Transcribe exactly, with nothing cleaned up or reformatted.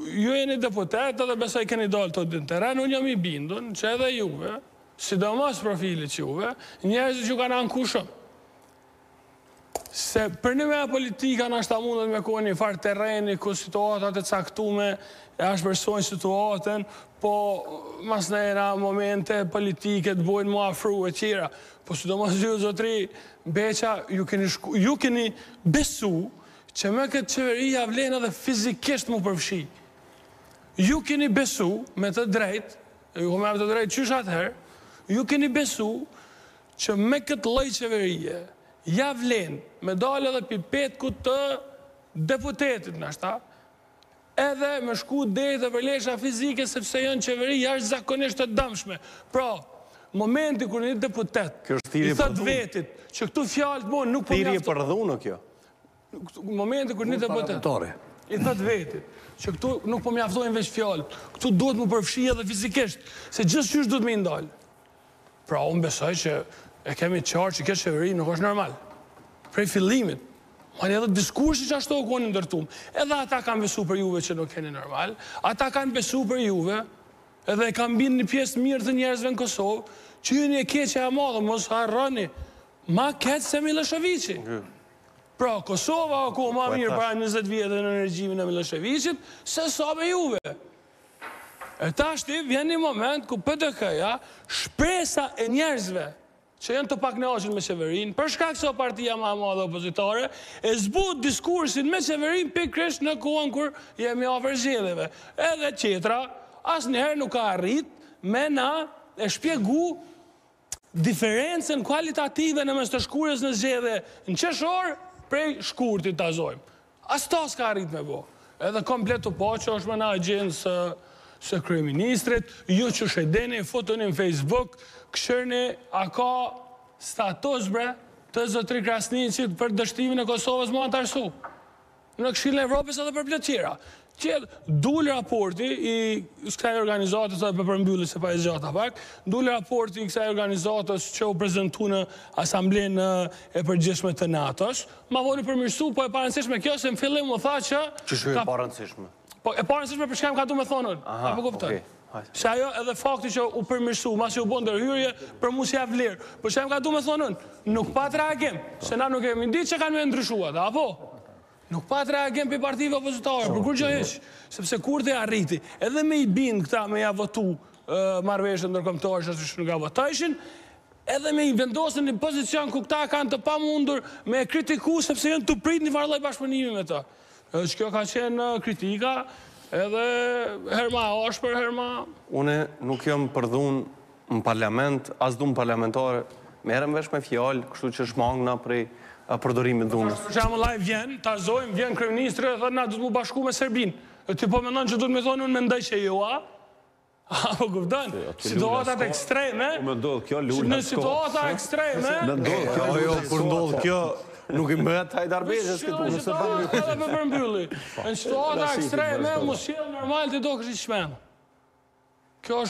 ju jeni deputet edhe besoj keni dalë të në teren, unë jam i bindun që edhe juve, sidomos profilit juve, njerëzit që kanë anku shumë. Se për një me politika në ashta mundet me kohë një farë terreni, ku situatat e caktume e ashpersojnë situatën, po mas nëjera momente politike të bojnë mu afru e qira. Po sidomos ju, zotri Beqa, ju keni, shku, ju keni besu që me këtë qeveria vlenë edhe fizikisht mu përfshi. Ju keni besu me të drejt, ju me të drejt qysh atëherë, ju keni besu që me këtë lloj qeverie ja vlenë me dalë edhe pipetku të deputetit në ashta, edhe me shku deri dhe përlesha fizike sepse janë qeveri jashtë zakonisht të dëmshme. Pra, momenti kur një deputet i thët vetit që këtu fjallët mo nuk po mjaftojnë. Thirje për dhunë kjo? Momenti kur një deputet i thët vetit që këtu nuk po mjaftojnë veç fjallët, këtu duhet mu përfshi edhe fizikisht, se gjithë qysh duhet me ndalë. Pra, unë besoj që e kemi qarë që këtë qeveri nuk është normal. Prej fillimit, ma një edhe diskursi që ashtu o konë ndërtum. Edhe ata kanë besu për juve që nuk keni normal, ata kanë besu për juve, edhe e kanë binë një pjesë mirë të njerëzve në Kosovë, që ju një keqe e madhe, mos harroni, ma keqë se Miloševiqi. Pra, Kosova o ku ma mirë para njëzet vjetë në regjimin e Miloševiqit, se sa me juve. E ta shti, vjen një moment ku P D K-ja shpresa e njerëzve që janë të pak knaqur me qeverinë, për shkak se o partia më e madhe opozitare, e zbut diskursin me qeverinë pikërisht në kohën kur jemi afër zgjedhjeve. Edhe tjetra, asnjëherë nuk ka arrit me na e shpjegu diferencën kualitative në mes të shkurës në zgjedhje në qeshor prej shkurtit ta zojmë. As ta s'ka arrit me bo. Edhe komplet të po që është me na agjencë së kryeministrit, ju që shedeni, fotonin Facebook, këshërni, a ka status, bre, të zotri Krasniqit për dështimin e Kosovës më antarësu. Në Këshillën e Evropës edhe për plot tjera. Qëtë, dul raporti i kësaj organizatës, edhe për përmbylli se pa e zgjata pak, dul raporti i kësaj organizatës që u prezentu në asamblenë e përgjithshme të NATO-s, ma voni përmirësu, po e parënësishme kjo, se në fillim më tha që... Që shu e parënësishme? Po, e parënësishme për shkem ka du me thonën. Aha, okej. Se ajo edhe fakti që u përmirësu, mas që u bon dërhyrje, për mu si ja vlerë. Për shkem ka du me thonën, nuk pat reagim, se na nuk e më ndi që kanë me ndryshua, da, apo? Nuk pat reagim për partive opozitare, për kur gjë heq, sepse kur të arriti, edhe me i bind këta me ja votu marrëveshje ndërkombëtare që ashtu nga votojshin, edhe me i vendosën një pozicion ku këta kanë të pamundur me kritiku sepse janë të prit një farë lloj bashkëpunimi me ta. Që kjo ka qenë kritika, edhe herma ashpër, herma... Une nuk jam përdhun në parlament, as du në parlamentare, merem vesh me fjallë, kështu që shmangna prej përdorimit dhunës. Për që laj vjen, ta zojmë, vjen kryeministri, dhe na du të mu bashku me Serbin. E ti po mendon që du të me thonë, unë mendoj që jo, a? A, po këpëtën, situatat ekstreme... Në situatat ekstreme... Jo, për ndodhë kjo... Nuk i mbet Hajdarbeqës këtu. Edhe për përmbylli. Në situata ekstreme, mu sjellë normal të do kështë i shmenë. Kjo